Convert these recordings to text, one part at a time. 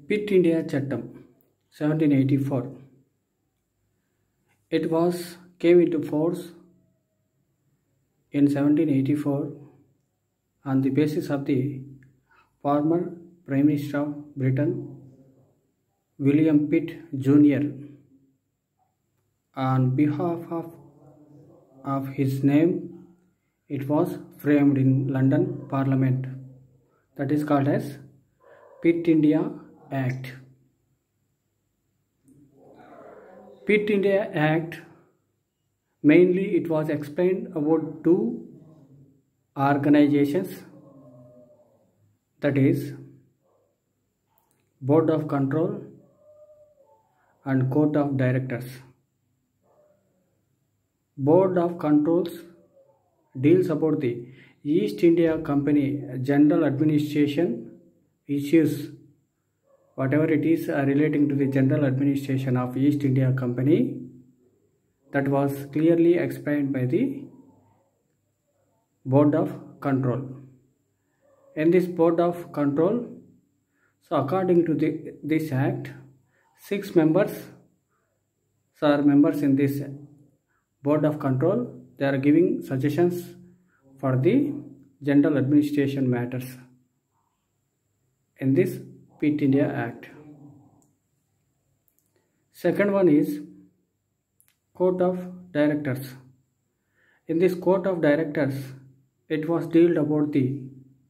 Pitt India Chattam 1784. It came into force in 1784 on the basis of the former Prime Minister of Britain, William Pitt Jr. On behalf of his name, it was framed in London Parliament. That is called as Pitt India Act. Pitt India Act, mainly it was explained about two organizations, that is Board of Control and Court of Directors. Board of Controls deals about the East India Company general administration issues, whatever it is relating to the general administration of East India Company, that was clearly explained by the Board of Control. In this Board of Control, so according to this act, 6 members are members in this Board of Control. They are giving suggestions for the general administration matters in this Pitt India Act. Second one is Court of Directors. In this Court of Directors, it was dealt about the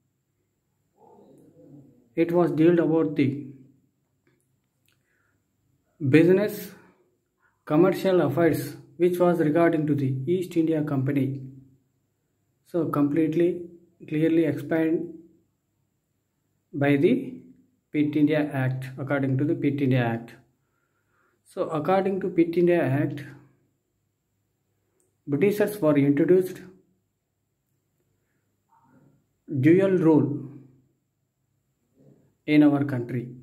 business, commercial affairs which was regarding to the East India Company. So completely clearly explained by the Pitt India Act, according to the Pitt India Act. So according to Pitt India Act, Britishers were introduced dual rule in our country.